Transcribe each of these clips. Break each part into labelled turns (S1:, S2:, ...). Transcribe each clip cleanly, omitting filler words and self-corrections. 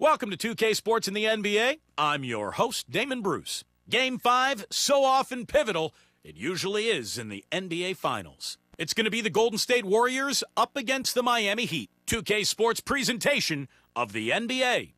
S1: Welcome to 2K Sports in the NBA. I'm your host, Damon Bruce. Game 5, so often pivotal, it usually is in the NBA Finals. It's going to be the Golden State Warriors up against the Miami Heat. 2K Sports presentation of the NBA.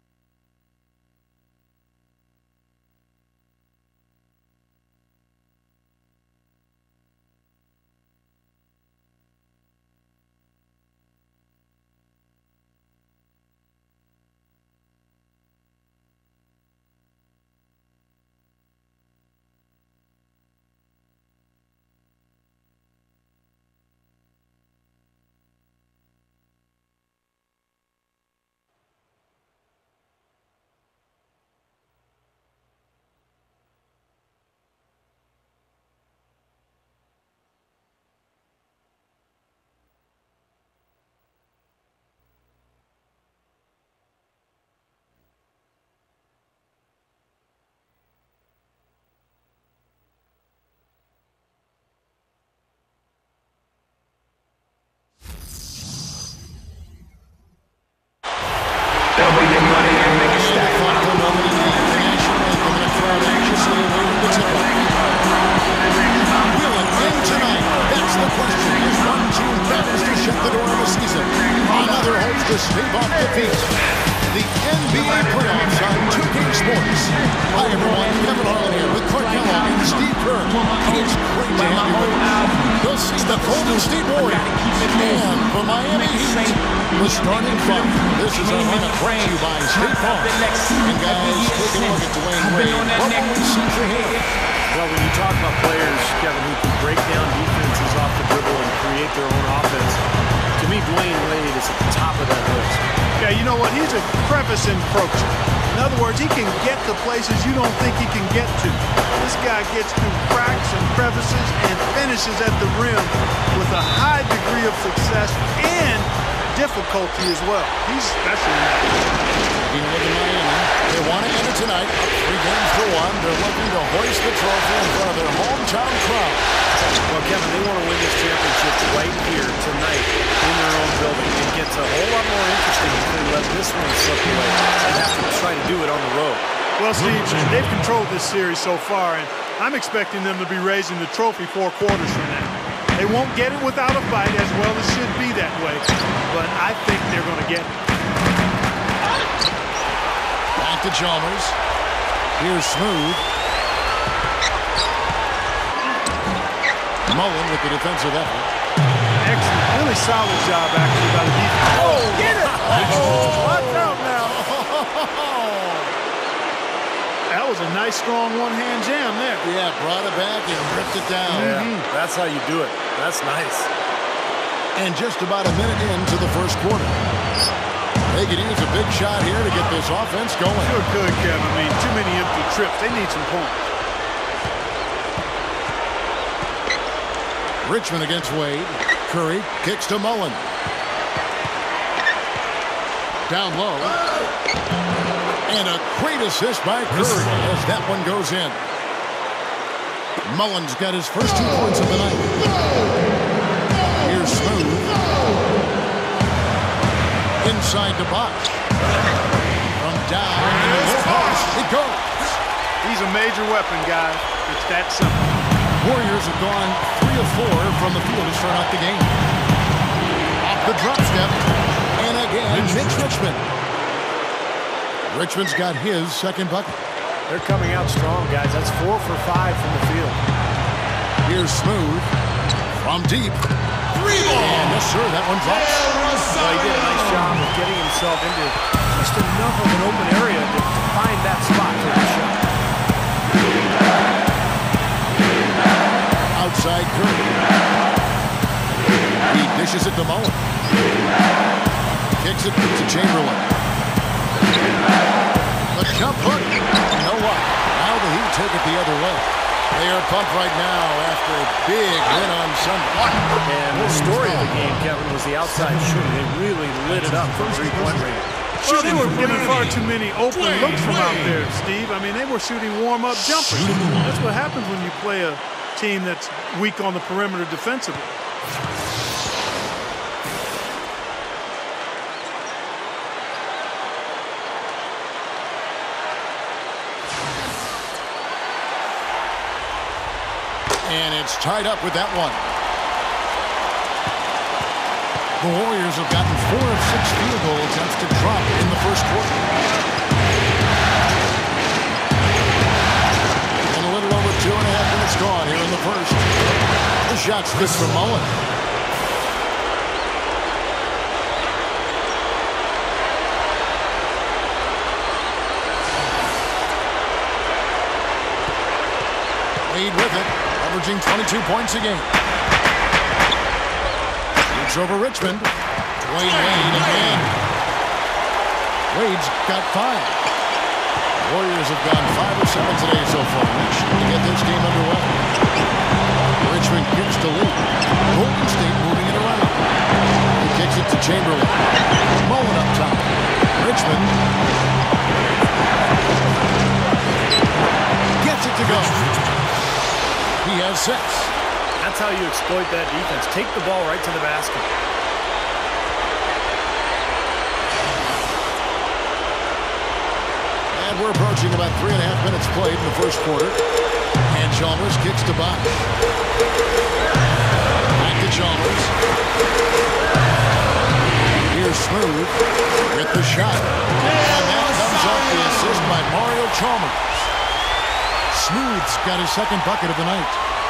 S2: As well. He's special.
S3: You know, the Miami, they want to end it tonight. 3 games to 1. They're looking to hoist the trophy in front of their hometown crowd.
S4: Well, Kevin, they want to win this championship right here tonight in their own building. It gets a whole lot more interesting if they let this one slip away and have to try to do it on the road.
S2: Well, Steve, they've controlled this series so far, and I'm expecting them to be raising the trophy 4 quarters from now. They won't get it without a fight, as well as should be that way. But I think they're going to get it.
S3: Back to Chalmers. Here's Smooth. Mullen with the defensive effort.
S2: Excellent. Really solid job, actually, by the defense. Oh, get it! Watch out now. That was a nice, strong one-hand jam there.
S3: Yeah, brought it back and ripped it down.
S4: Yeah, that's how you do it. That's nice.
S3: And just about a minute into the first quarter. They could use a big shot here to get this offense going.
S2: Good, Kevin. I mean, too many empty trips. They need some points.
S3: Richmond against Wade. Curry kicks to Mullen. Down low. And a great assist by Curry as that one goes in. Mullen's got his first 2 points of the night. Here's Smooth. Inside the box. From down in the low post, it goes.
S2: He's a major weapon, guys. It's that simple.
S3: Warriors have gone 3 of 4 from the field to start out the game. Off the drop step. And again, Mitch Richmond. Richmond's got his second bucket.
S4: They're coming out strong, guys. That's 4 for 5 from the field.
S3: Here's Smooth from deep. 3 ball. And yes, sir, that one drops.
S4: Well, he did a nice job of getting himself into just enough of an open area to find that spot for the shot.
S3: Outside Curry. He dishes it to Mullen. Kicks it to Chamberlain. The jump hook. You know what? Now the Heat take it the other way. They are pumped right now after a big win on Sunday.
S4: And the story of the game, Kevin, was the outside shooting. They really lit it up from 3-point range.
S2: Well, they were giving far too many open looks from out there, Steve. I mean, they were shooting warm-up jumpers. That's what happens when you play a team that's weak on the perimeter defensively.
S3: And it's tied up with that one. The Warriors have gotten 4 of 6 field goal attempts to drop in the first quarter. And a little over 2.5 minutes gone here in the first. The shot's good from Mullen. Wade with it, averaging 22 points a game. It's over Richmond. Wade again. Wade's got 5. Warriors have gone 5 of 7 today so far. Make sure to get this game underway. Richmond kicks to lead. Golden State moving it around. He kicks it to Chamberlain. Mullen up top. Richmond gets it to go. He has 6.
S4: That's how you exploit that defense. Take the ball right to the basket.
S3: And we're approaching about 3.5 minutes played in the first quarter. And Chalmers kicks to Bosch. Back to Chalmers. Here's Smooth with the shot. And that comes off the assist by Mario Chalmers. Smooth's got his second bucket of the night.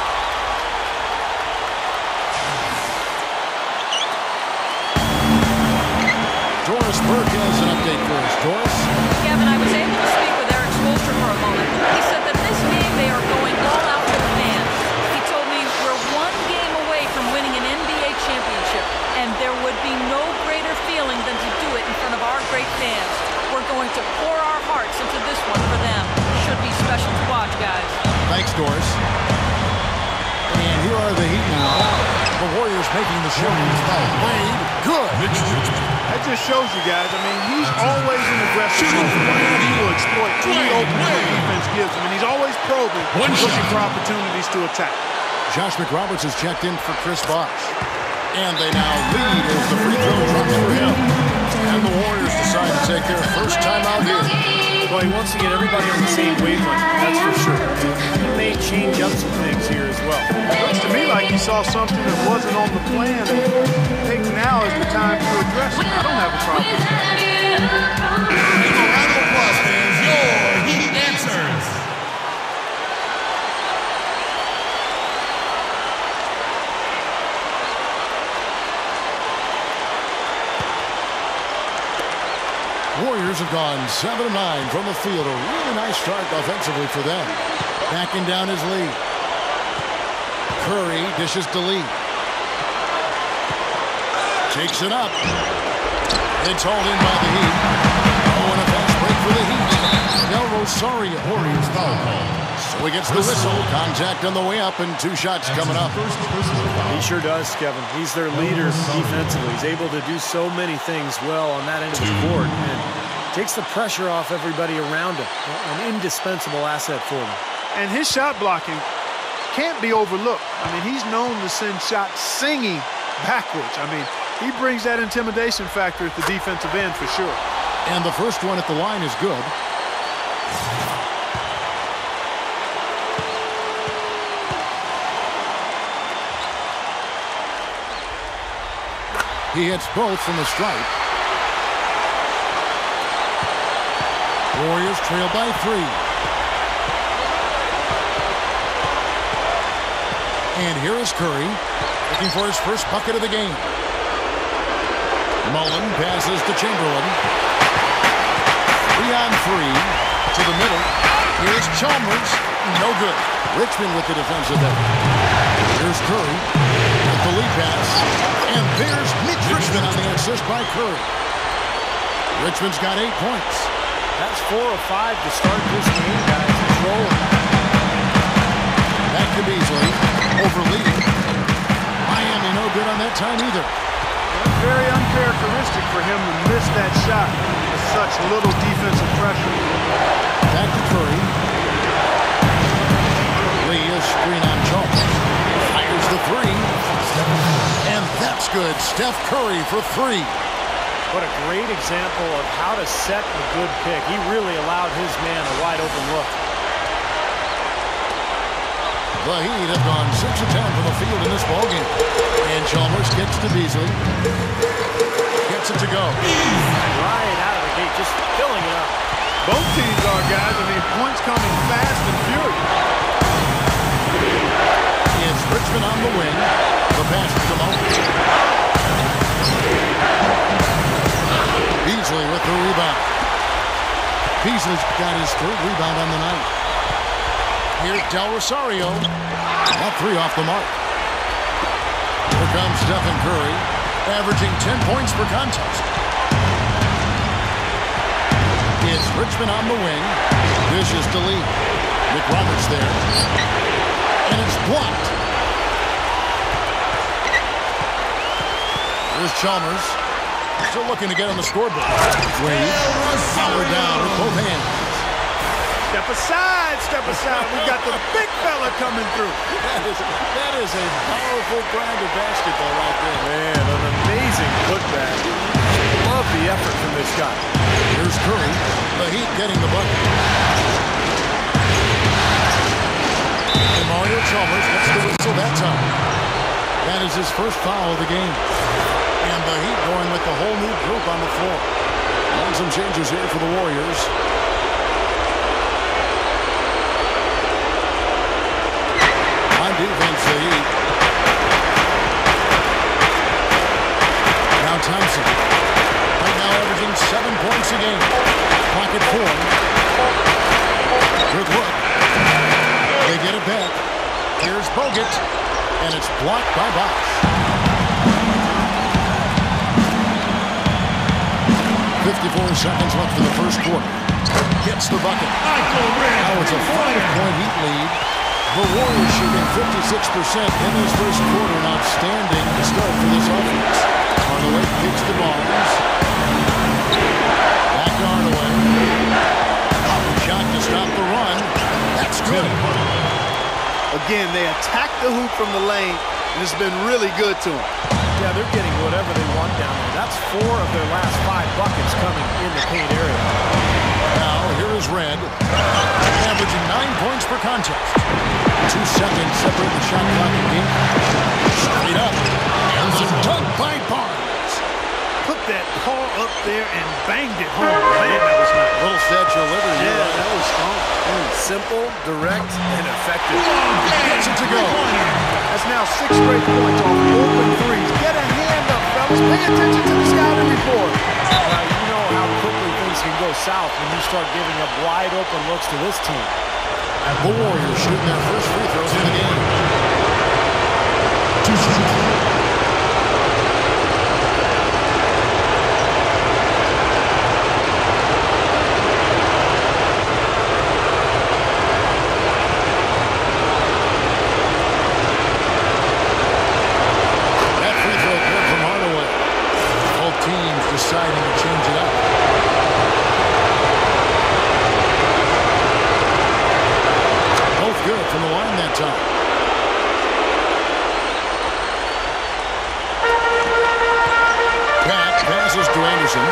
S3: Doris Burke has an update for us. Doris?
S5: Kevin, I was able to speak with Eric Spoelstra for a moment. He said that this game they are going all out for the fans. He told me we're 1 game away from winning an NBA championship, and there would be no greater feeling than to do it in front of our great fans. We're going to pour our hearts into this one for them. Should be special to watch, guys.
S3: Thanks, Doris. And here are the Heat now. The Warriors making the shot. Wade, good.
S2: That just shows you guys, I mean, he's always an aggressive player. He will exploit any opening the defense gives him, and he's always probing, looking for opportunities to attack.
S3: Josh McRoberts has checked in for Chris Bosh. And they now lead as the free throw drops for him. And the Warriors decide to take their first time out here.
S4: Well, he wants to get everybody on the same wavelength, that's for sure. He may change up some things here as well.
S2: It looks to me like he saw something that wasn't on the plan, and I think now is the time to address it. I don't have a problem with that.
S6: Round of applause, fans. Your Heat answers.
S3: Warriors have gone 7 of 9 from the field. A really nice start offensively for them. Backing down his lead. Curry dishes to Lee. Takes it up. It's hauled in by the Heat. Oh, and a fast break for the Heat. Del Rosario.
S6: Warriors foul call.
S3: So he gets the whistle. Contact on the way up and 2 shots coming up.
S4: He sure does, Kevin. He's their leader defensively. He's able to do so many things well on that end of the court and takes the pressure off everybody around him. An indispensable asset for them.
S2: And his shot blocking can't be overlooked. I mean, he's known to send shots singing backwards. I mean, he brings that intimidation factor at the defensive end for sure.
S3: And the first one at the line is good. He hits both from the stripe. Warriors trail by 3. And here is Curry, looking for his first bucket of the game. Mullen passes to Chamberlain. 3 on 3 to the middle. Here's Chalmers. No good. Richmond with the defensive effort. Here's Curry with the lead pass. And there's Mitch Richmond on the assist by Curry. Richmond's got 8 points.
S4: That's 4 of 5 to start this game, guys. Control.
S3: Back to Beasley. Over Lee. Miami no good on that time either.
S2: Very uncharacteristic for him to miss that shot with such little defensive pressure.
S3: Back to Curry. Lee is screen on Chalmers. Fires the 3. And that's good. Steph Curry for 3.
S4: What a great example of how to set a good pick. He really allowed his man a wide open look.
S3: The Heat have gone 6 of 10 from the field in this ballgame. And Chalmers gets to Beasley. Gets it to go.
S4: Right out of the gate, just filling it up.
S2: Both teams are, guys. I mean, points coming fast and furious.
S3: It's Richmond on the wing. The pass to Malone. Beasley with the rebound. Beasley's got his 3rd rebound on the night. Here's Del Rosario. That 3 off the mark. Here comes Stephen Curry, averaging 10 points per contest. It's Richmond on the wing. Vicious to Lee. Nick Roberts there. And it's blocked. Here's Chalmers. Still looking to get on the scoreboard. Wade. Power down with both hands.
S2: Step aside, step aside. We got the big fella coming through.
S3: That is a powerful brand of basketball right there.
S4: Man, an amazing putback. Love the effort from this guy.
S3: Here's Curry. The Heat getting the bucket. And Mario Chalmers gets the whistle that time. That is his first foul of the game. And the Heat going with the whole new group on the floor. And some changes here for the Warriors. On defense, the Heat. Now Thompson. Right now averaging 7 points a game. Pocket 4. Good look. They get it back. Here's Bogut. And it's blocked by Bosch. 54 seconds left in the first quarter. Gets the bucket. Now it's a 5-point Heat lead. The Warriors shooting 56% in this first quarter. An outstanding start for this offense. Hardaway kicks the balls. Back to Hardaway. Shot to stop the run. That's good.
S2: Again, they attack the hoop from the lane, and it's been really good to them.
S4: Yeah, they're getting whatever they want down there. That's 4 of their last 5 buckets coming in the paint area.
S3: Now, here is Red, averaging 9 points per contest. 2 seconds separate the shot clock and game. Straight up. And the dunk by Barnes.
S2: Put that paw up there and banged it home. Man, that was nice.
S3: Little Statue of Liberty.
S2: Yeah, that was strong.
S4: Simple, direct, and effective.
S3: Gets it to go.
S2: That's now 6 straight points on open threes. Get a hand up, fellas. Pay attention to the scouting report.
S4: You know how quickly things can go south when you start giving up wide open looks to this team.
S3: The Warriors shooting their first free throws in the game. 2 seconds. Deciding to change it up. Both good from the line that time. Pat passes to Anderson.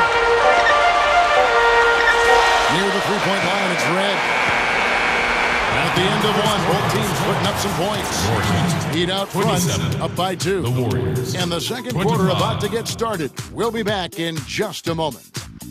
S3: Near the three-point line, it's Red. And at the end of one, both teams putting up some points. Heat out front, up by 2.
S6: The Warriors.
S3: And the second
S6: 25.
S3: quarter about to get started. We'll be back in just a moment.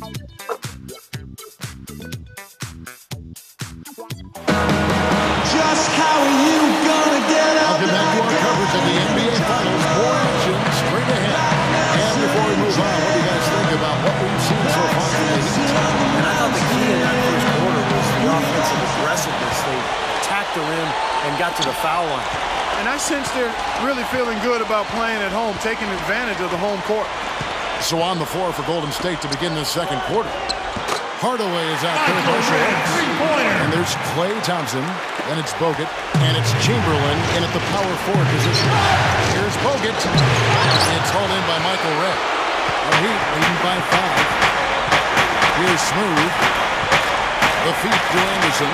S7: Just how are you gonna get out?
S3: Welcome back to our coverage of the NBA Finals. More action straight ahead. And before we move on, what do you guys think about what we've seen so far from the Heat?
S4: And I thought the key in that first quarter was the offensive aggressiveness. They attacked the rim and got to the foul line.
S2: And I sense they're really feeling good about playing at home, taking advantage of the home court.
S3: So on the floor for Golden State to begin this second quarter. Hardaway is out there. And there's Klay Thompson. Then it's Bogut. And it's Chamberlain in at the power forward position. Here's Bogut. It's hauled in by Michael Red. The Heat leading by 5. Here's Smooth. The feet to Anderson.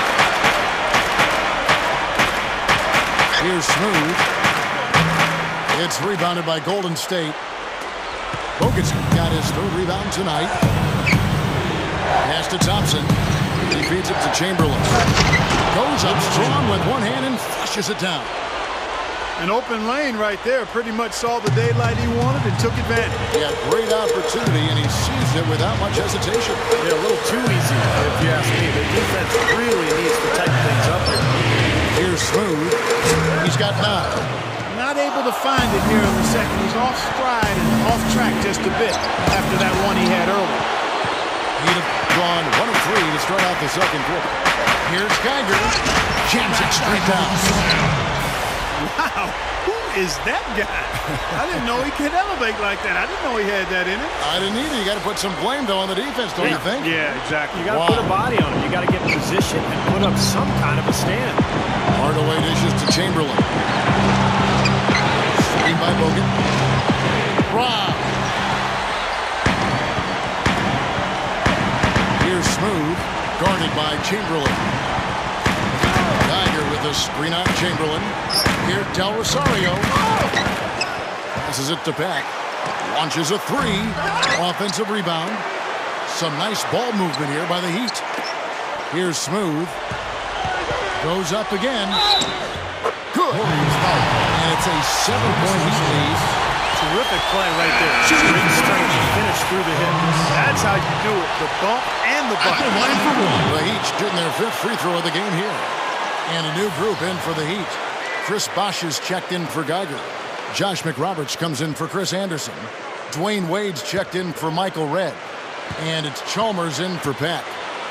S3: Here's Smooth. It's rebounded by Golden State. Bogut's got his 3rd rebound tonight. Pass to Thompson. He feeds it to Chamberlain. Goes up strong with one hand and flushes it down.
S2: An open lane right there. Pretty much saw the daylight he wanted and took advantage.
S3: He had great opportunity, and he seized it without much hesitation.
S4: Yeah, a little too easy, if you ask me. The defense really needs to tighten things up here.
S3: Here's Smooth. He's got 9.
S2: Not able to find it here in the second. He's off stride and off track just a bit after that one he had earlier.
S3: He'd have gone 1 of 3 to start out the second quarter. Here's Geiger. Jams it straight down.
S2: Wow, who is that guy? I didn't know he could elevate like that. I didn't know he had that in him.
S3: I didn't either. You got to put some blame, though, on the defense, don't you think?
S2: Yeah, exactly.
S4: You got to put a body on him. You got to get in position and put up some kind of a stand.
S3: Hardaway dishes to Chamberlain. Screen by Bogut. Brown. Here's Smooth, guarded by Chamberlain. Geiger with a screen on Chamberlain. Here, Del Rosario. Passes it to Peck. Launches a 3. Offensive rebound. Some nice ball movement here by the Heat. Here's Smooth. Goes up again. Good. And it's a 7-point Heat lead.
S4: Terrific play right there. Great strength to finish through the hit.
S2: That's how you do it. The bump and the bucket.
S3: The Heat shooting their 5th free throw of the game here. And a new group in for the Heat. Chris Bosh is checked in for Geiger. Josh McRoberts comes in for Chris Anderson. Dwayne Wade's checked in for Michael Redd. And it's Chalmers in for Peck.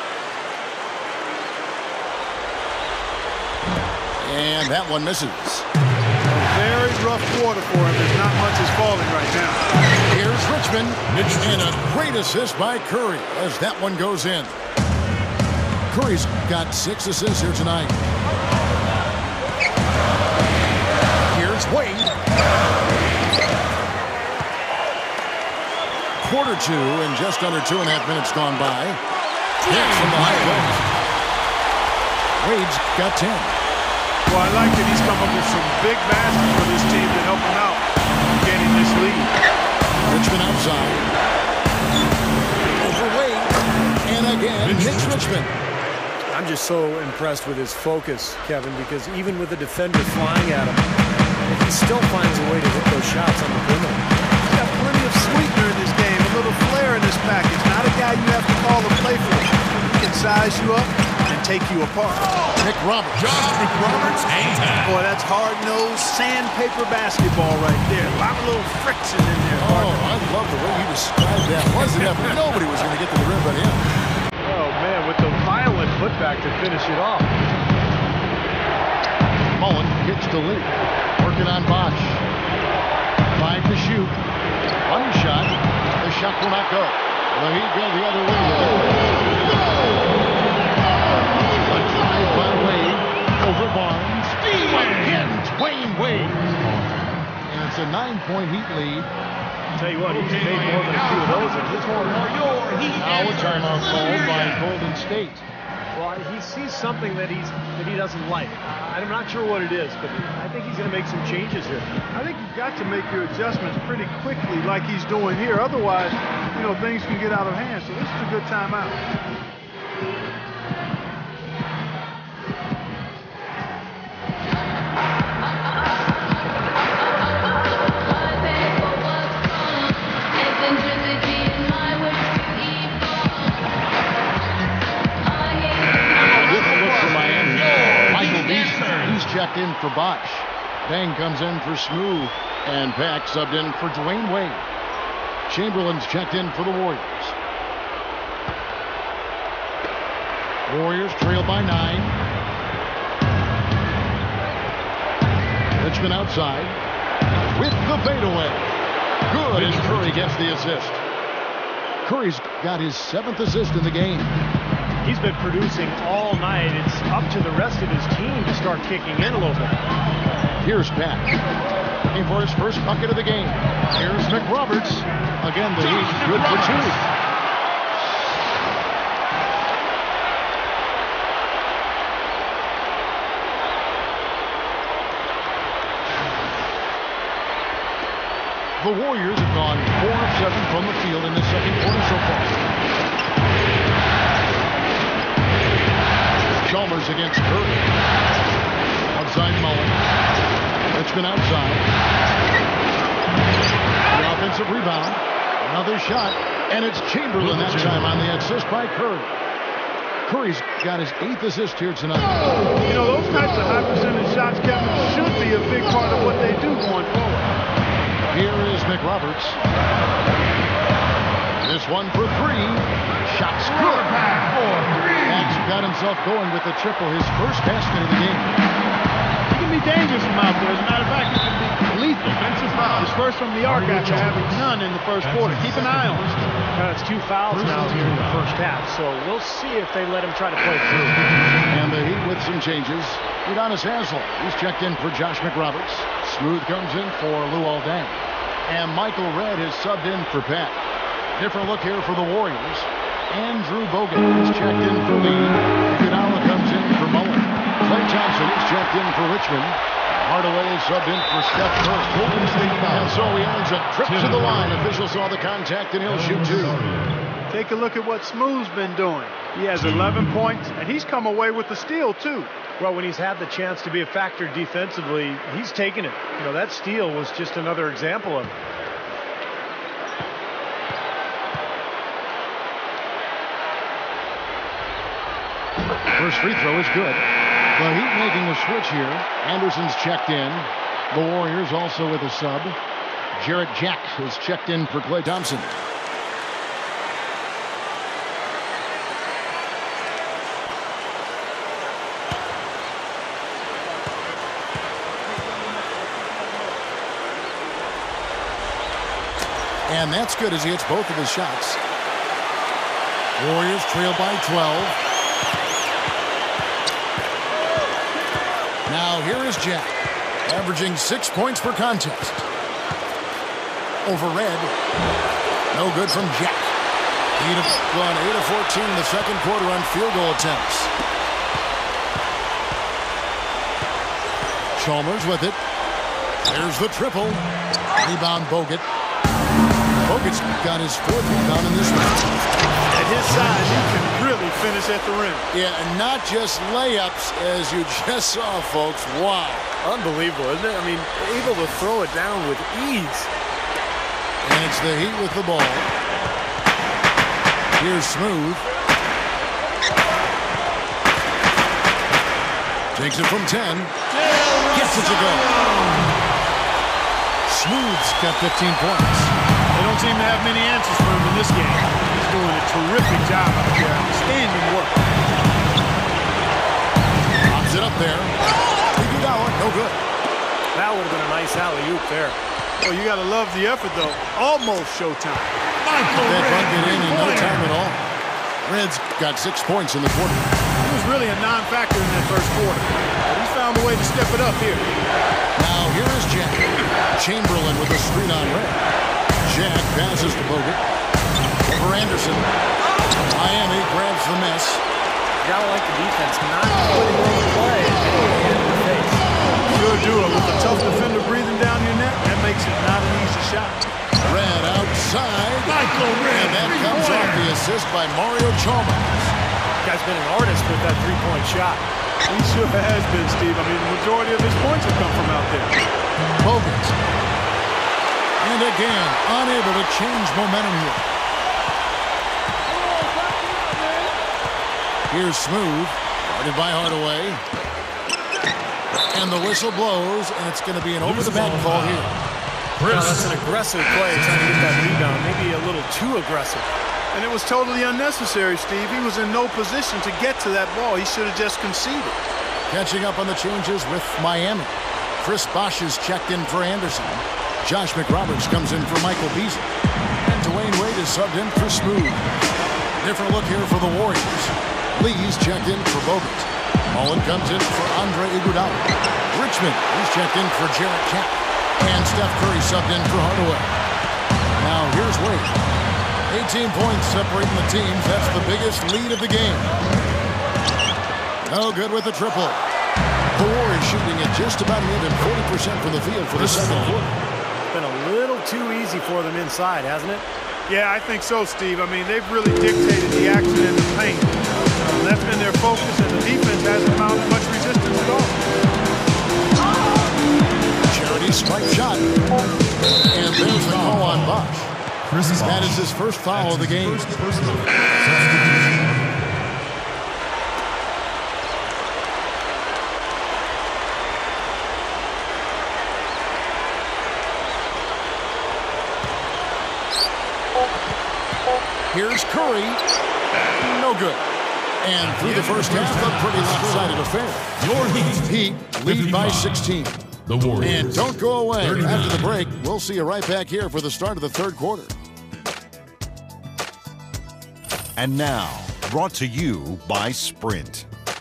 S3: And that one misses.
S2: A very rough quarter for him. There's not much is falling right now.
S3: Here's Richmond. And a great assist by Curry as that one goes in. Curry's got 6 assists here tonight. Here's Wade. Quarter 2 and just under 2.5 minutes gone by. 10 from the high post. Wade's got 10.
S2: Well, I like that he's come up with some big baskets for this team to help him out getting this lead.
S3: Richmond outside. Over Wade. And again, Mitch Richmond.
S4: I'm just so impressed with his focus, Kevin, because even with the defender flying at him, he still finds a way to hit those shots on the perimeter.
S2: He's got plenty of sweetener in this game, a little flair in this package. Not a guy you have to call a play for. He can size you up and take you apart.
S3: McRoberts.
S6: Josh McRoberts, hang time.
S2: Boy, that's hard-nosed sandpaper basketball right there. A lot of little friction in there.
S3: Oh, I love the way you described that. Wasn't that? Nobody was going to get to the rim but him.
S4: Oh, man, with the violent putback to finish it off.
S3: Mullen kicks to Lee. Working on Bosh. 5 to shoot. One shot. The shot will not go. The Heat go the other way. A drive by Wade over Barnes. Again, Dwayne Wade. And it's a 9-point Heat lead.
S4: Tell you what, he's made more than a few of those in his career.
S3: Now a timeout called by Golden State.
S4: Well, he sees something that he doesn't like. I'm not sure what it is, but I think he's going to make some changes here.
S2: I think you've got to make your adjustments pretty quickly like he's doing here. Otherwise, you know, things can get out of hand. So this is a good timeout.
S3: Checked in for Bosh. Bang comes in for Smooth. And Peck subbed in for Dwayne Wade. Chamberlain's checked in for the Warriors. Warriors trail by 9. Richmond outside. With the fadeaway. Good, and Curry gets the assist. Curry's got his 7th assist in the game.
S4: He's been producing all night. It's up to the rest of his team to start kicking in a little bit.
S3: Here's Peck. Looking for his first bucket of the game. Here's McRoberts. Again, the Heat good for 2. The Warriors have gone 4 of 7 from the field in the second quarter so far. Chalmers against Curry. Outside Mullen. Richmond outside. The offensive rebound. Another shot. And it's Chamberlain that time on the assist by Curry. Curry's got his 8th assist here tonight.
S2: You know, those types of high percentage shots, Kevin, should be a big part of what they do going forward.
S3: Here is McRoberts. This one for 3. Shots good. Max got himself going with the triple, his first basket of the game.
S2: He can be dangerous from out there. As a matter of fact, he can be lethal. His first from the arc after having none in the first quarter. Keep an eye on him.
S4: It's 2 fouls now here in the first half, so we'll see if they let him try to play through.
S3: And the Heat with some changes. Udonis Haslem, he's checked in for Josh McRoberts. Smooth comes in for Lou Aldang. And Michael Redd is subbed in for Pat. Different look here for the Warriors. Andrew Bogut is checked in for Lee. Iguodala comes in for Mullen. Klay Thompson is checked in for Richmond. Hardaway is subbed in for Steph Curry. And so he earns a trip to the line. Official saw the contact and he'll shoot 2.
S2: Take a look at what Smooth's been doing. He has 11 points, and he's come away with the steal, too.
S4: Well, when he's had the chance to be a factor defensively, he's taken it. You know, that steal was just another example of it.
S3: First free throw is good. The Heat making a switch here. Anderson's checked in. The Warriors also with a sub. Jarrett Jack is checked in for Klay Thompson. And that's good as he hits both of his shots. Warriors trail by 12. Now here is Jack, averaging 6 points per contest. Over Red. No good from Jack. He'd have gone 8 of 14 in the second quarter on field goal attempts. Chalmers with it. There's the triple. Rebound Bogut. Bogut's got his 4th rebound in this one.
S2: At his size, he can really finish at the rim.
S3: Yeah, and not just layups, as you just saw, folks. Wow.
S4: Unbelievable, isn't it? I mean, able to throw it down with ease.
S3: And it's the Heat with the ball. Here's Smooth. Takes it from 10. Gets it to go. Smooth's got 15 points.
S2: They don't seem to have many answers for him in this game. He's doing a terrific job out there. Outstanding work.
S3: Pops it up there. Iguodala, no good.
S4: That would have been a nice alley-oop there.
S2: Well, you got to love the effort, though. Almost showtime.
S3: That bucket in no time at all. Red's got 6 points in the quarter.
S2: He was really a non-factor in that first quarter. But he's found a way to step it up here.
S3: Now here is Jack. Chamberlain with a screen on Red. Jack passes to Bogut. Over Anderson. Miami grabs the miss.
S4: You gotta like the defense not putting on the play in the face.
S2: Sure do it. With a tough defender breathing down your neck, that makes it not an easy shot.
S3: Red outside. And that comes off the assist by Mario Chalmers.
S4: Guy's been an artist with that three-point shot.
S2: He sure has been, Steve. I mean, the majority of his points have come from out there.
S3: Bogut. And again, unable to change momentum here. Here's Smooth. Guarded by Hardaway. And the whistle blows, and it's going to be an over-the-back call here.
S4: That's an aggressive play trying to get that rebound. Maybe a little too aggressive.
S2: And it was totally unnecessary, Steve. He was in no position to get to that ball. He should have just conceded.
S3: Catching up on the changes with Miami. Chris Bosh is checked in for Anderson. Josh McRoberts comes in for Michael Beasley. And Dwayne Wade is subbed in for Smooth. Different look here for the Warriors. Lee's checked in for Bogut. Mullen comes in for Andre Iguodala. Richmond is checked in for Jarrett Jack. And Steph Curry subbed in for Hardaway. Now here's Wade. 18 points separating the teams. That's the biggest lead of the game. No good with the triple. The Warriors shooting at just about an even 40% from the field for the second quarter.
S4: It's been a little too easy for them inside, hasn't it?
S2: Yeah, I think so, Steve. I mean, they've really dictated the action in the paint. That's been their focus, and the defense hasn't mounted much resistance at all.
S3: Charity strike shot. And there's the call on Bosch. That is his first foul of the game. Here's Curry. No good. And through the first half, a pretty lopsided affair.
S6: Your
S3: Heat lead by 16.
S6: The Warriors.
S3: And don't go away. After the break, we'll see you right back here for the start of the third quarter.
S8: And now, brought to you by Sprint.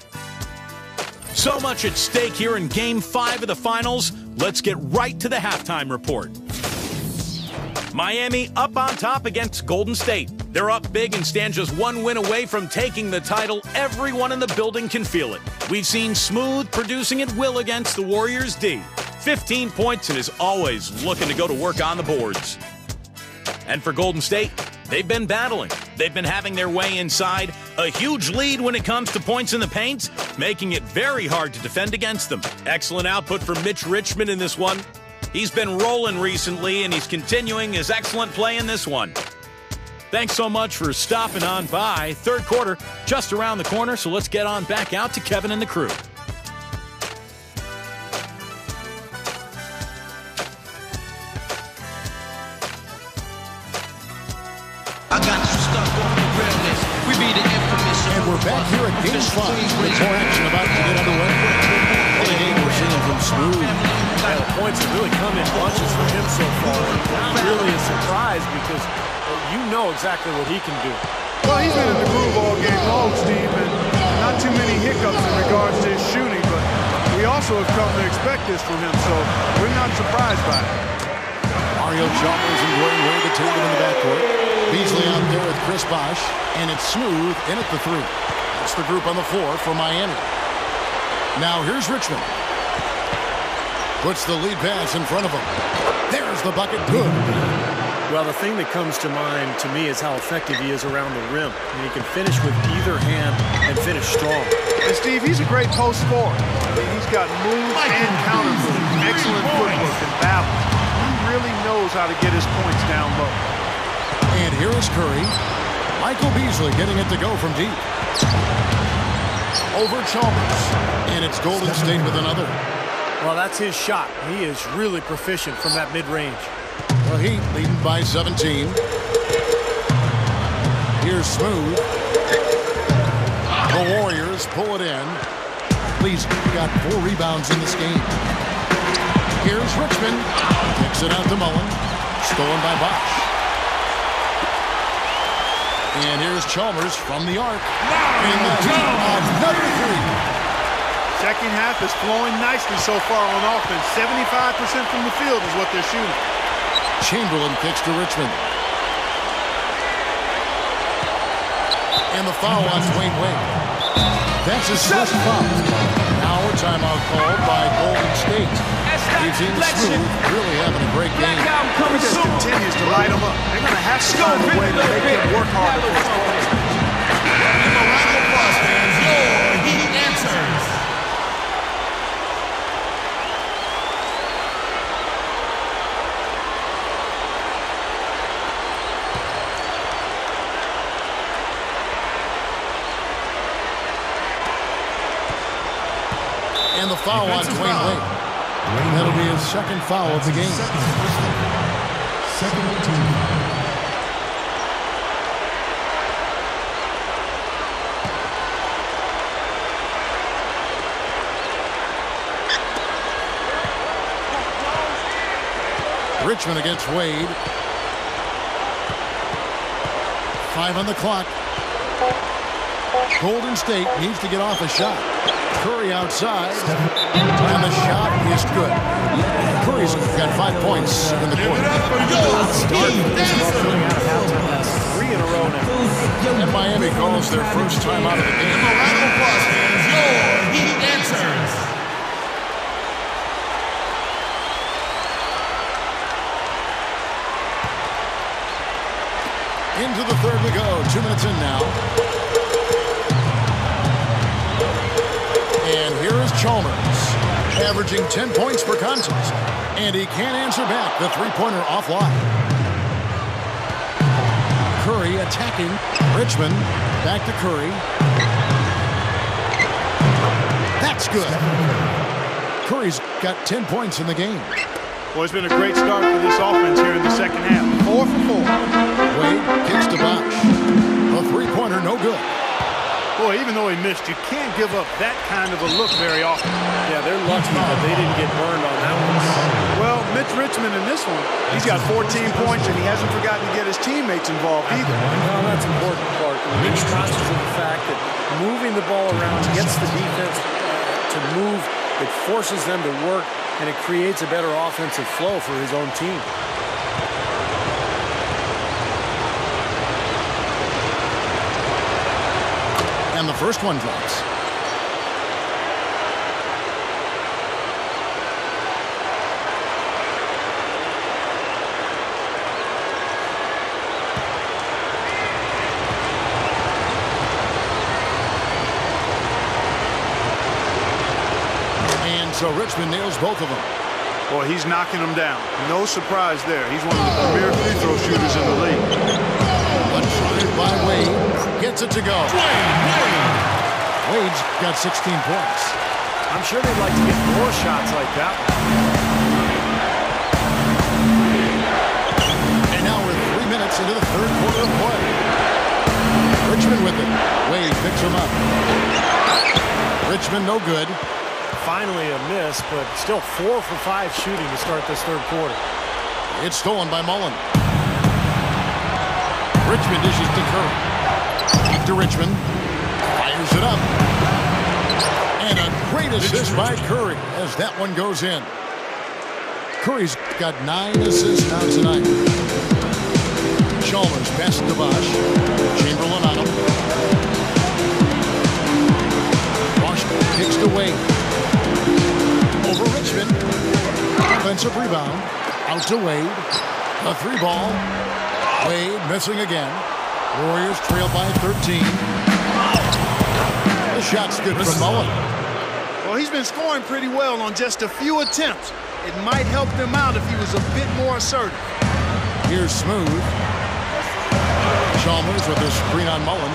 S1: So much at stake here in Game 5 of the Finals. Let's get right to the halftime report. Miami up on top against Golden State. They're up big and stand just one win away from taking the title. Everyone in the building can feel it. We've seen Smooth producing at will against the Warriors D. 15 points and is always looking to go to work on the boards. And for Golden State, they've been battling. They've been having their way inside. A huge lead when it comes to points in the paint, making it very hard to defend against them. Excellent output from Mitch Richmond in this one. He's been rolling recently, and he's continuing his excellent play in this one. Thanks so much for stopping on by. Third quarter just around the corner, so let's get on back out to Kevin and the crew.
S7: I got you stuck on the rail list. We be the infamous.
S3: And we're back here at Game 5 with more action about to get underway. What a game we're seeing from Smooth.
S4: The points have really come in bunches for him so far. Really a surprise because you know exactly what he can do.
S2: Well, he's been in the groove all game long, Steve, and not too many hiccups in regards to his shooting, but we also have come to expect this from him, so we're not surprised by it.
S3: Mario Chalmers and Dwayne Wade the tandem in the backcourt. Beasley out there with Chris Bosh, and it's Smooth in at the three. That's the group on the floor for Miami. Now here's Richmond. Puts the lead pass in front of him. There's the bucket. Good.
S4: Well, the thing that comes to mind to me is how effective he is around the rim. I mean, he can finish with either hand and finish strong.
S2: And Steve, he's a great post scorer. I mean, he's got moves and counter moves, excellent footwork and balance. He really knows how to get his points down low.
S3: And here is Curry. Michael Beasley getting it to go from deep. Over Chalmers. And it's Golden State with another.
S4: Well, that's his shot. He is really proficient from that mid-range.
S3: The Heat leading by 17. Here's Smooth. The Warriors pull it in. Beasley got 4 rebounds in this game. Here's Richmond. Kicks it out to Mullen. Stolen by Bosh. And here's Chalmers from the arc. And the Heat another three.
S2: Second half is flowing nicely so far on offense. 75% from the field is what they're shooting.
S3: Chamberlain kicks to Richmond. And the foul on Dwayne Wade. That's his first foul. Now a timeout called by Golden State. He's in Smooth, really having a great game.
S2: He just continues to light them up. They're going to have to find a way to make him work harder for his points.
S6: And the round of applause, fans. Your Heat answers.
S3: And the foul on Dwayne Wade. That'll be his second foul of the game.
S6: Second team.
S3: Richmond against Wade. 5 on the clock. Golden State needs to get off a shot. Curry outside, and the shot is good. Curry's got 5 points in the quarter.
S4: Three in a row now.
S3: And Miami calls their first time out of the game.
S6: And the round of applause, fans. Your Heat answers.
S3: Into the third we go. 2 minutes in now. And here is Chalmers, averaging 10 points per contest. And he can't answer back the three-pointer offline. Curry attacking. Richmond back to Curry. That's good. Curry's got 10 points in the game.
S2: Well, it's been a great start for this offense here in the second half. 4 for 4.
S3: Wade kicks to Bosh. A three-pointer, no good.
S2: Boy, even though he missed, you can't give up that kind of a look very often.
S4: Yeah, they're lucky that they didn't get burned on that one.
S2: Well, Mitch Richmond in this one, he's got 14 points, and he hasn't forgotten to get his teammates involved either.
S4: Well, that's an important part. He's conscious of the fact that moving the ball around gets the defense to move. It forces them to work, and it creates a better offensive flow for his own team.
S3: And the first one drops. And so Richmond nails both of them.
S2: Boy, he's knocking them down. No surprise there. He's one of the premier free throw shooters in the league.
S3: But tried by Wade. Gets it to go. Wade's got 16 points.
S4: I'm sure they'd like to get more shots like that one.
S3: And now we're 3 minutes into the third quarter of play. Richmond with it. Wade picks him up. Richmond no good.
S4: Finally a miss, but still 4 for 5 shooting to start this third quarter.
S3: It's stolen by Mullen. Richmond dishes to Curry. Back to Richmond. Fires it up. And a great assist by Curry as that one goes in. Curry's got 9 assists now tonight. Chalmers passes to Bosh. Chamberlain on him. Bosh kicks to Wade. Over Richmond. Offensive rebound. Out to Wade. A 3-ball. Wade missing again. Warriors trail by 13. The shot's good from Mullen.
S2: Well, he's been scoring pretty well on just a few attempts. It might help them out if he was a bit more assertive.
S3: Here's Smooth. Chalmers with a screen on Mullen.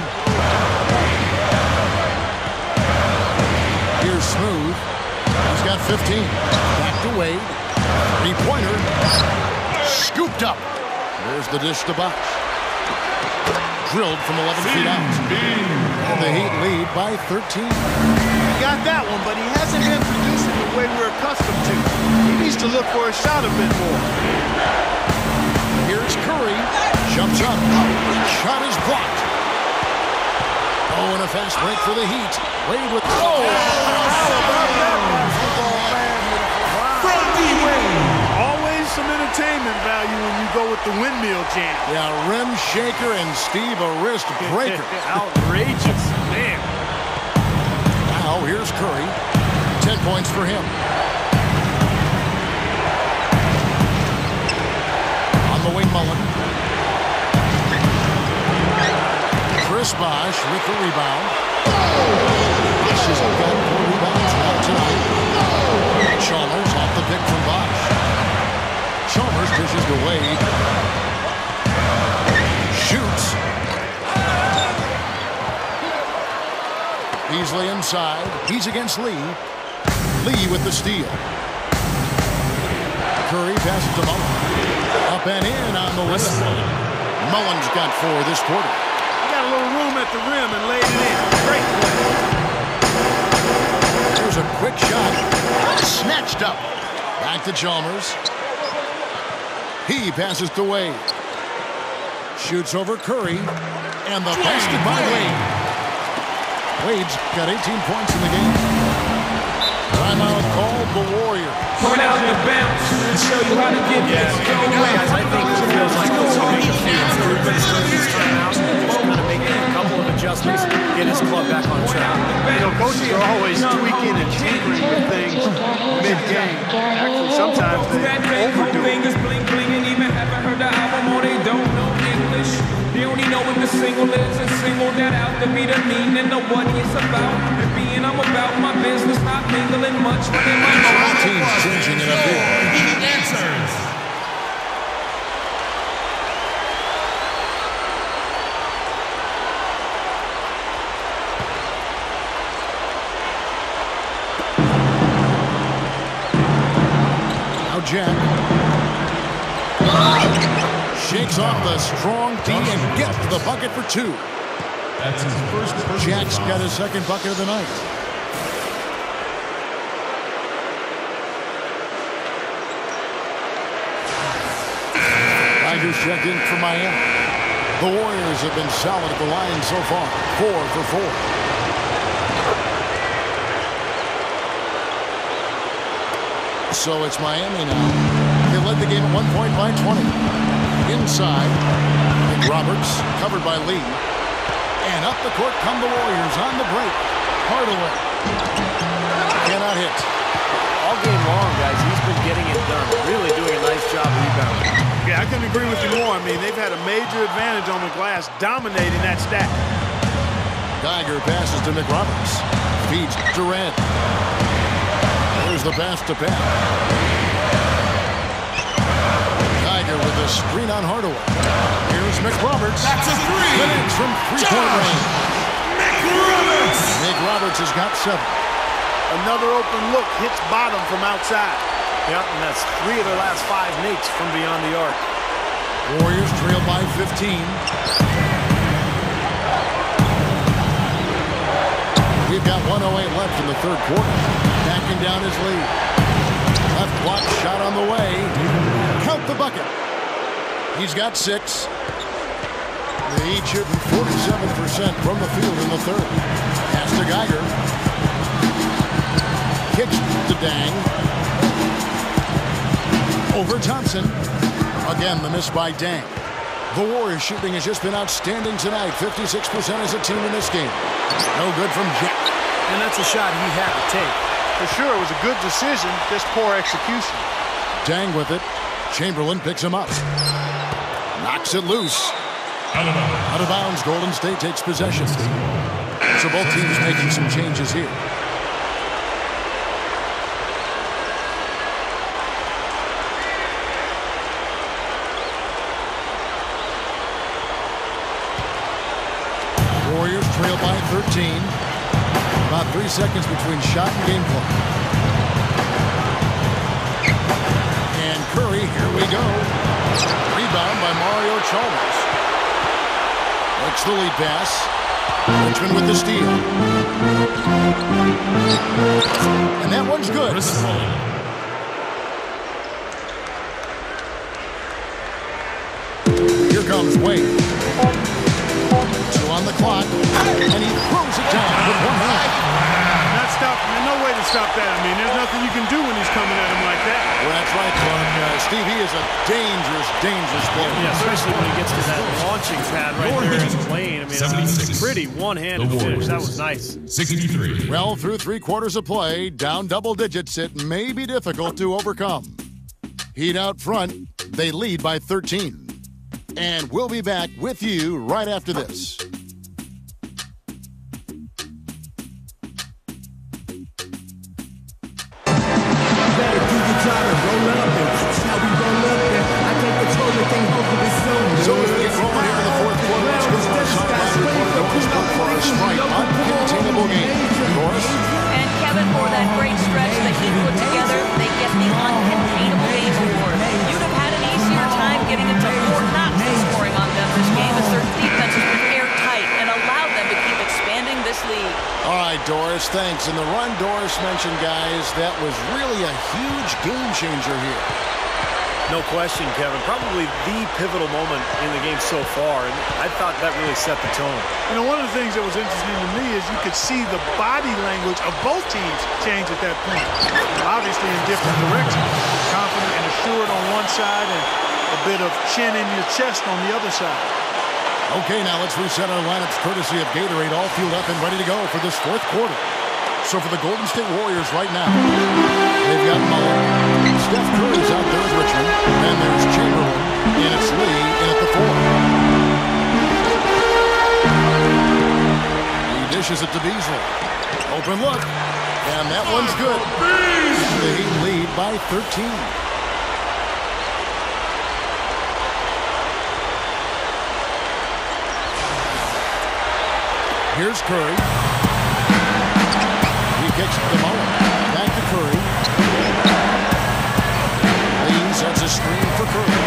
S3: Here's Smooth. He's got 15. Back to Wade. 3-pointer. Scooped up. There's the dish to Bosh. Drilled from 11 feet out. And the Heat lead by 13.
S2: He got that one, but he hasn't been producing the way we're accustomed to. He needs to look for a shot a bit more.
S3: Here's Curry. Jumps up. Shot is blocked. Oh, and a fast break for the Heat. Wade with... Oh!
S2: How about that basketball man?
S6: From D-Wade.
S2: Always some entertainment value when you go with the windmill jam.
S3: Yeah, rim shaker and Steve a wrist breaker.
S2: Outrageous, man.
S3: Now here's Curry. 10 points for him. On the wing, Mullen. Chris Bosh with the rebound. Bosh has got 4 rebounds now tonight. Chalmers off the pick from Bosh. Chalmers dishes to Wade. Shoots. Beasley inside. He's against Lee. Lee with the steal. Curry passes to Mullen. Up and in on the whistle. Mullen's got 4 this quarter.
S2: Got a little room at the rim and laid it in. Great play.
S3: Here's a quick shot. Snatched up. Back to Chalmers. He passes to Wade. Shoots over Curry. And the basket by Wade. Wade's got 18 points in the game. Timeout called the Warriors.
S6: Point out the bounce and show you how to get this.
S4: I think it feels like the improvements during this timeout. Just kind of making a couple of adjustments, get his club back on track.
S2: You know, coaches are always tweaking and tinkering with things mid-game. Actually, sometimes they overdo it.
S9: Bling bling and even haven't heard the album or they don't know English. They only know what the single is and single that out to be the meaning of what it's about. And being I'm about my business. mingling much, running much.
S3: Both teams changing it up here.
S6: He answers.
S3: Now Jack shakes off the strong D and gets to the bucket for two.
S6: That's his first.
S3: Jack's got his second bucket of the night. Tigers checked in for Miami. The Warriors have been solid at the line so far. 4 for 4. So it's Miami now. They led the game at 1 point by 20. Inside, Roberts covered by Lee. And up the court come the Warriors on the break. Hardaway cannot hit.
S4: All game long, guys, he's been getting it done. Really doing a nice job rebounding.
S2: Yeah, I couldn't agree with you more. I mean, they've had a major advantage on the glass, dominating that stack.
S3: Geiger passes to McRoberts. Feeds Durant. There's the pass to Pat. Geiger with a screen on Hardaway. Here's McRoberts.
S6: That's a three.
S3: Connects from three-point range.
S6: McRoberts.
S3: McRoberts has got 7.
S2: Another open look, hits bottom from outside.
S4: Yep, and that's 3 of their last 5 makes from beyond the arc.
S3: Warriors trail by 15. We've got 1:08 left in the third quarter. Backing down his lead. Left block shot on the way. Count the bucket. He's got 6. The Heat shooting 47% from the field in the third. Pass to Geiger. Kicks to Dang. Over Thompson. Again, the miss by Dang. The Warriors shooting has just been outstanding tonight. 56% as a team in this game. No good from Jack.
S4: And that's a shot he had to take.
S2: For sure, it was a good decision, just poor execution.
S3: Dang with it. Chamberlain picks him up. Knocks it loose. Out of bounds. Golden State takes possession. So both teams making some changes here. Warriors trail by 13. About 3 seconds between shot and game clock. And Curry, here we go. Rebound by Mario Chalmers. Works the lead pass. Richmond with the steal. And that one's good. Here comes Wade. 2 on the clock. And he throws it down with 1 hand.
S2: Not stopping. There's no way to stop that. I mean, there's nothing you can do when he's coming at him like that.
S3: Well, that's right, Clark. Steve, he is a dangerous, dangerous player.
S4: Yeah, especially when he gets to that launching pad right there in his lane. I mean, it's a pretty one-handed finish. That was nice.
S6: 63.
S3: Well, through 3 quarters of play, down double digits, it may be difficult to overcome. Heat out front, they lead by 13. And we'll be back with you right after this. So as we get rolling here in the fourth quarter, let's go to our sideline report. Doris Burke for our Sprite uncontainable game. Doris?
S5: And Kevin, for that great stretch that he put together, they get the uncontainable game award. You'd have had an easier time getting it to Fort Knox and scoring on them this game as their defense has been airtight and allowed them to keep expanding this lead.
S3: All right, Doris, thanks. And the run Doris mentioned, guys, that was really a huge game changer here.
S4: No question, Kevin. Probably the pivotal moment in the game so far, and I thought that really set the tone.
S2: You know, one of the things that was interesting to me is you could see the body language of both teams change at that point. Obviously in different directions. Confident and assured on one side and a bit of chin in your chest on the other side.
S3: Okay, now let's reset our lineups courtesy of Gatorade, all fueled up and ready to go for this fourth quarter. So for the Golden State Warriors right now, they've got Mullen. Steph Curry's out there with Richmond. Then there's Chamberlain, and it's Lee in at the 4. He dishes it to Beasley. Open look. And that one's good. They lead by 13. Here's Curry. He kicks the Mullen. Back to Curry. Lee sets a screen for Curry.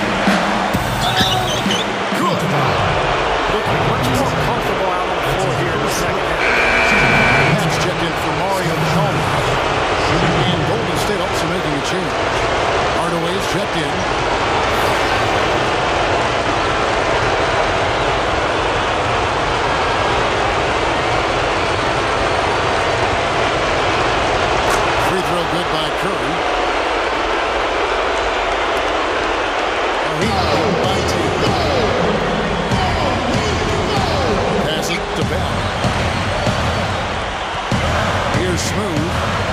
S3: Good.
S4: Looking much more comfortable out on the floor here in the second half.
S3: That's checked in for Mario Chalmers. And Golden State also making a change. Hardaway's checked in. Free throw good by Curry. Heat by 2. Pass it to Bell. Here's Smooth.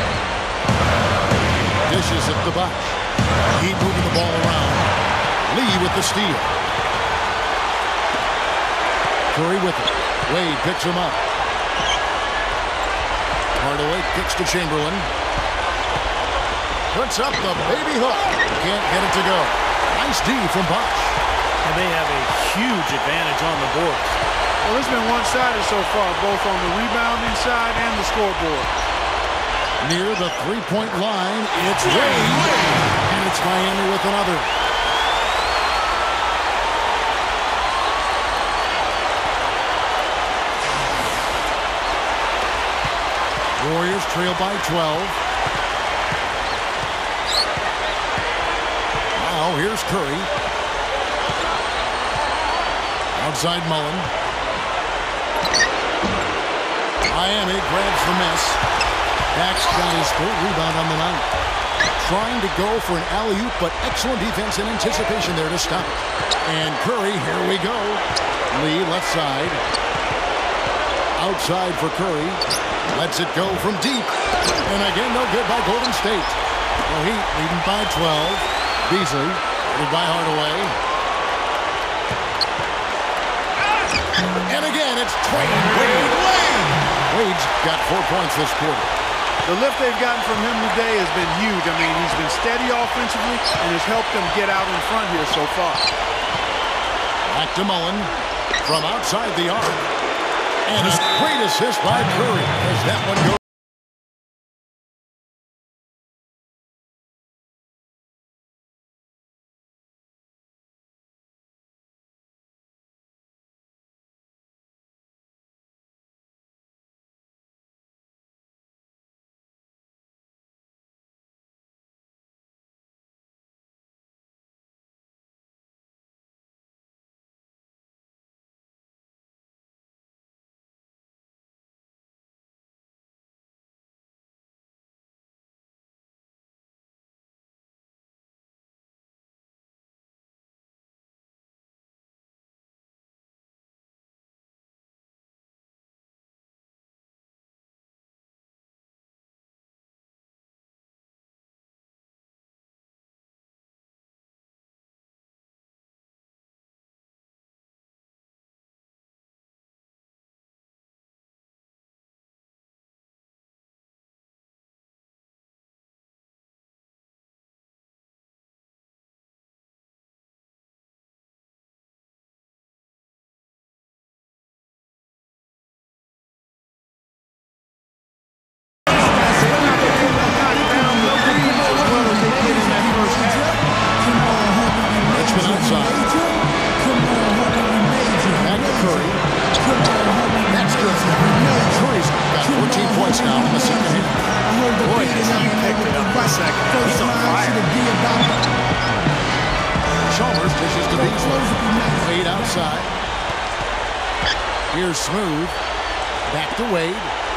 S3: Dishes it to Bosh. Heat moving the ball around. Lee with the steal. Curry with it. Wade picks him up. Hardaway kicks to Chamberlain. Puts up the baby hook. Can't get it to go. Nice D from Bosh.
S4: And they have a huge advantage on the board.
S2: Well, it's been one-sided so far, both on the rebounding side and the scoreboard.
S3: Near the three-point line, it's Wade. And it's Miami with another. Warriors trail by 12. Now here's Curry. Outside Mullen. Miami grabs the miss. Dax got his third rebound on the night. Trying to go for an alley-oop, but excellent defense and anticipation there to stop it. And Curry, here we go. Lee left side. Outside for Curry. Lets it go from deep. And again, no good by Golden State. The Heat leading by 12. Beasley, leading by Hardaway. And again, it's Dwayne Wade. Wade's got 4 points this quarter.
S2: The lift they've gotten from him today has been huge. I mean, he's been steady offensively and has helped them get out in front here so far.
S3: Back to Mullen from outside the arc. And a great assist by Curry as that one goes. Here's Smooth. Back to Wade.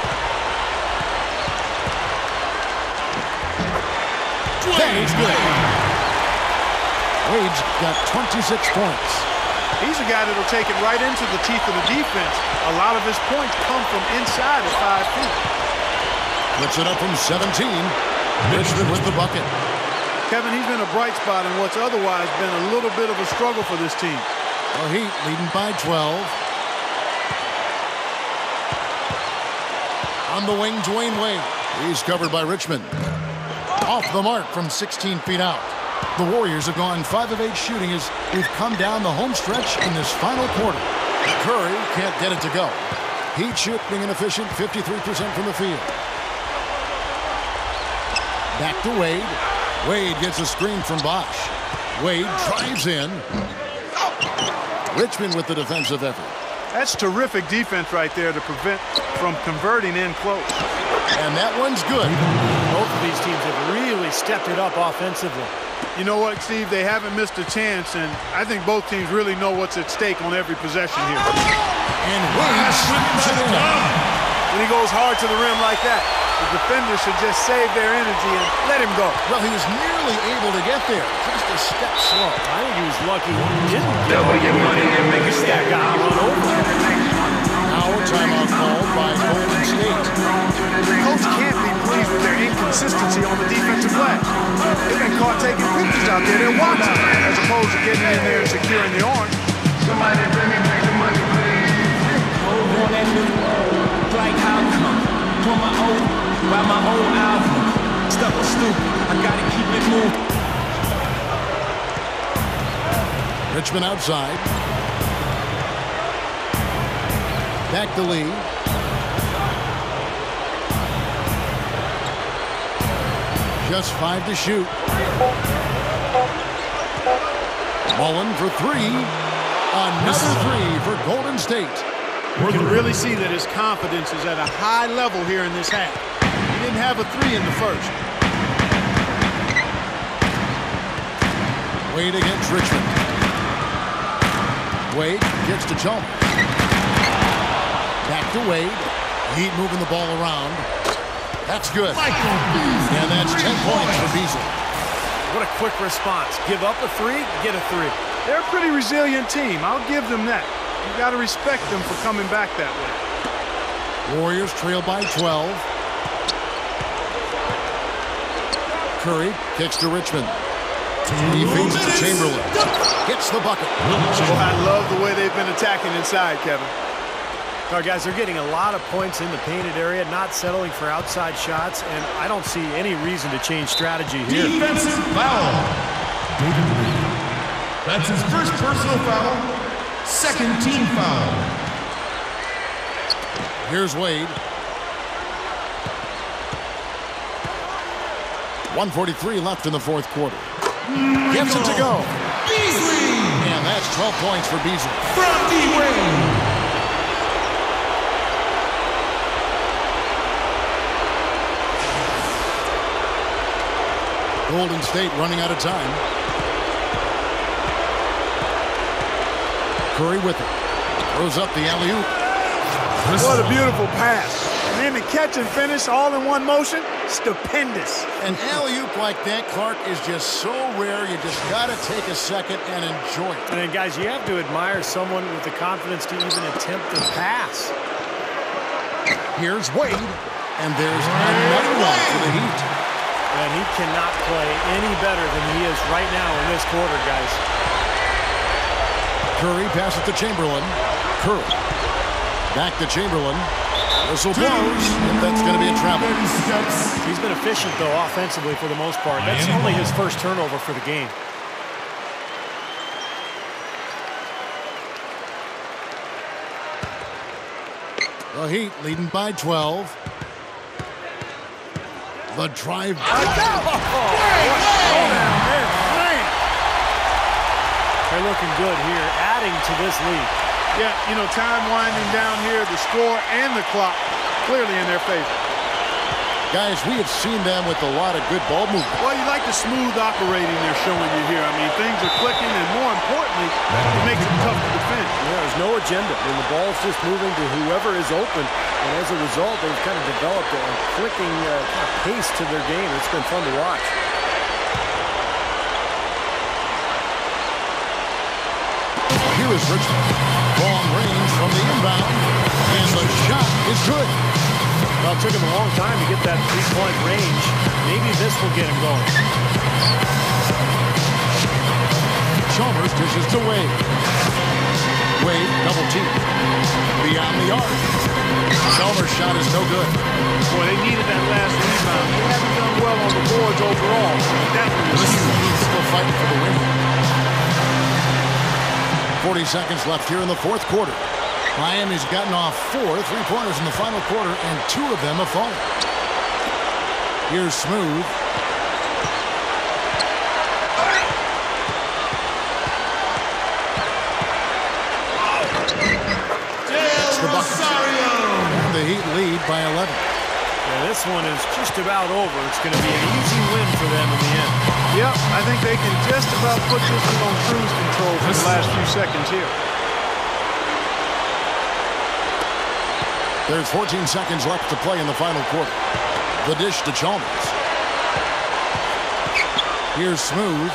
S3: Wade's good. Wade's got 26 points.
S2: He's a guy that'll take it right into the teeth of the defense. A lot of his points come from inside at 5 feet.
S3: Puts it up from 17. Richmond with the bucket.
S2: Kevin, he's been a bright spot in what's otherwise been a little bit of a struggle for this team.
S3: The Heat leading by 12. On the wing, Dwayne Wade. He's covered by Richmond. Off the mark from 16 feet out. The Warriors have gone 5 of 8 shooting as we've come down the home stretch in this final quarter. Curry can't get it to go. Heat shooting inefficient, 53% from the field. Back to Wade. Wade gets a screen from Bosch. Wade drives in. Richmond with the defensive effort.
S2: That's terrific defense right there to prevent from converting in close.
S3: And that one's good.
S4: Both of these teams have really stepped it up offensively.
S2: You know what, Steve? They haven't missed a chance, and I think both teams really know what's at stake on every possession here.
S3: And Wade slams it in.
S2: When he goes hard to the rim like that, the defender should just save their energy and let him go.
S3: Well, he was nearly able to get there. Just a step slow.
S4: I think he was lucky he didn't. Double your money and make a stack out.
S3: Now a timeout called by Golden State.
S2: The coach can't be pleased with their inconsistency on the defensive glass. They've been caught taking pictures out there. They're watching as opposed to getting in there and securing the arm.
S6: Somebody bring me back the money, please.
S9: Hold on that new like outcome. Pour my own, write my own album. Stuff is stupid. I gotta keep it moving.
S3: Richmond outside. Back to Lee. Just 5 to shoot. Mullen for 3. Another 3 for Golden State.
S2: You can really see that his confidence is at a high level here in this half. He didn't have a 3 in the first.
S3: Wade against Richmond. Wade gets to Chalmers. Back to Wade. Heat moving the ball around. That's good. And that's 10 points for Beasley.
S4: What a quick response. Give up a 3, get a 3.
S2: They're a pretty resilient team. I'll give them that. You got to respect them for coming back that way.
S3: Warriors trail by 12. Curry kicks to Richmond. He feeds it to Chamberlain. Gets the bucket.
S2: Well, I love the way they've been attacking inside, Kevin.
S4: All right, guys, they're getting a lot of points in the painted area, not settling for outside shots, and I don't see any reason to change strategy here.
S6: Defensive foul. That's his first personal foul. Second team foul.
S3: Here's Wade. 1:43 left in the fourth quarter. Gets it to go.
S6: Beasley.
S3: And that's 12 points for Beasley.
S6: From D-Wade.
S3: Golden State running out of time. Curry with it. Throws up the alley-oop.
S2: What a beautiful pass. And then the catch and finish all in one motion. Stupendous.
S3: An alley-oop like that, Clark, is just so rare. You just got to take a second and enjoy it.
S4: And then, guys, you have to admire someone with the confidence to even attempt to pass.
S3: Here's Wade. And there's another one for the Heat.
S4: And he cannot play any better than he is right now in this quarter, guys.
S3: Curry passes to Chamberlain. Curry. Back to Chamberlain. Whistle blows, and that's going to be a travel.
S4: He's been efficient, though, offensively for the most part. That's only his first turnover for the game.
S3: The Heat leading by 12. The drive.
S4: They're looking good here, adding to this lead.
S2: Yeah, you know, time winding down here, the score and the clock clearly in their favor.
S3: Guys, we have seen them with a lot of good ball movement.
S2: Well, you like the smooth operating they're showing you here. I mean, things are clicking, and more importantly, it makes it tough to defend.
S4: Yeah, there's no agenda. And the ball's just moving to whoever is open. And as a result, they've kind of developed a clicking kind of pace to their game. It's been fun to watch.
S3: Here is Richmond. Long range from the inbound. And the shot is good.
S4: Well, it took him a long time to get that three-point range. Maybe this will get him going.
S3: Chalmers dishes to Wade. Wade double team. Beyond the arc. Chalmers' shot is no good.
S2: Boy, they needed that last rebound. They haven't done well on the boards overall. That one was huge.
S3: Still fighting for the win. 40 seconds left here in the fourth quarter. Miami's gotten off 4 3-pointers in the final quarter, and 2 of them have fallen. Here's Smooth. And the Heat lead by 11.
S4: Yeah, this one is just about over. It's going to be an easy win for them in the end.
S2: Yep, I think they can just about put this one on cruise control for the last few seconds here.
S3: There's 14 seconds left to play in the final quarter. The dish to Chalmers. Here's Smooth.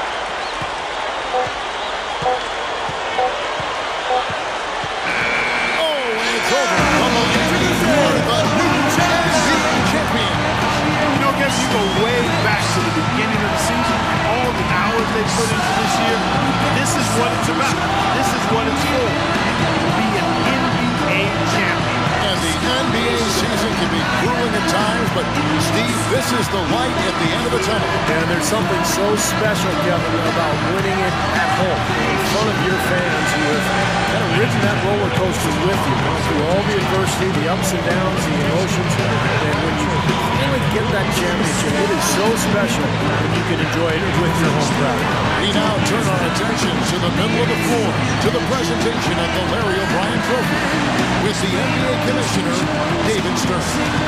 S2: You go way back to the beginning of the season, all the hours they put into this year. This is what it's about. This is what it's for. To be an NBA champion.
S3: And the NBA season can be grueling at times, but Steve, this is the light at the end of the tunnel.
S4: And there's something so special, Kevin, about winning it at home in front of your fans who have kind of ridden that roller coaster with you, gone through all the adversity, the ups and downs, the emotions, and when you finally get that championship, it is so special that you can enjoy it with your home crowd.
S3: We now turn our attention to the middle of the floor, to the presentation of the Larry O'Brien Trophy, with the NBA Commissioner, David Stern.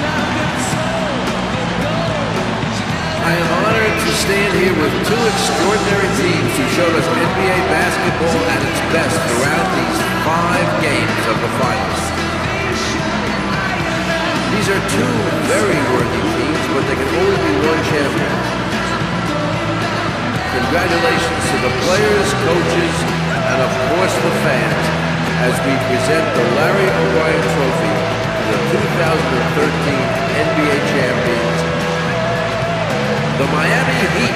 S10: I am honored to stand here with 2 extraordinary teams who showed us NBA basketball at its best throughout these 5 games of the finals. These are 2 very worthy teams, but there can only be one champion. Congratulations to the players, coaches, and of course the fans as we present the Larry O'Brien Trophy to the 2013 NBA champions, the Miami Heat.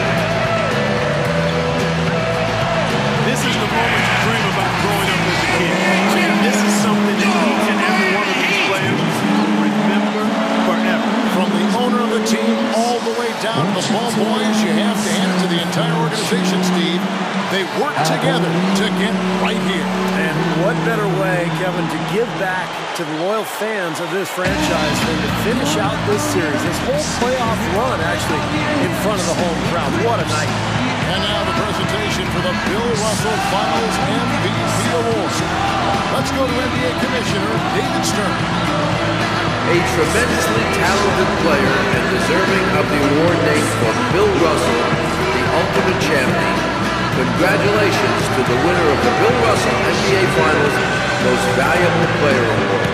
S2: This is the moment you dream about growing up as a kid. This is something that each and every one of these players will remember forever.
S3: From the owner of the team all the way down to the ball boys, you have to hand it to the entire organization, Steve. They work together to get right here.
S4: And what better way, Kevin, to give back to the loyal fans of this franchise than to finish out this series, this whole playoff run, actually, in front of the home crowd. What a night.
S3: And now the presentation for the Bill Russell Finals MVP Award. Let's go to NBA Commissioner David Stern.
S10: A tremendously talented player and deserving of the award named for Bill Russell, the ultimate champion. Congratulations to the winner of the Bill Russell NBA Finals Most Valuable Player Award.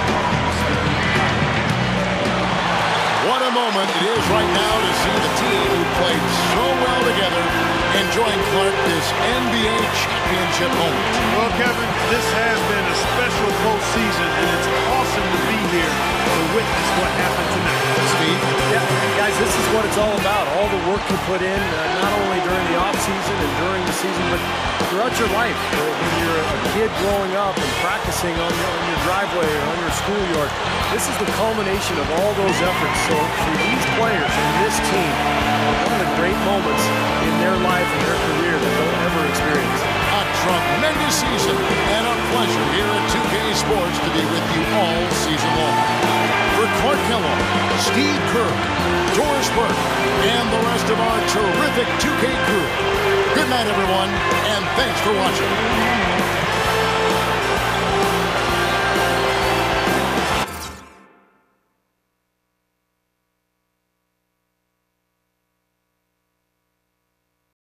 S3: What a moment it is right now to see the team who played so well together enjoying, Clark, this NBA championship moment.
S2: Well, Kevin, this has been a special postseason, and it's awesome to be here to witness what happened tonight.
S3: Steve?
S4: Yeah, guys, this is what it's all about. All the work you put in, not only during the offseason and during the season, but throughout your life. When you're a kid growing up and practicing on your driveway or on your schoolyard, this is the culmination of all those efforts. So for these players and this team, one of the great moments in their life and their career that they'll ever experience.
S3: A tremendous season and a pleasure here at 2K Sports to be with you all season long. For Clark Kellogg, Steve Kerr, Doris Burke, and the rest of our terrific 2K crew, good night, everyone, and thanks for watching.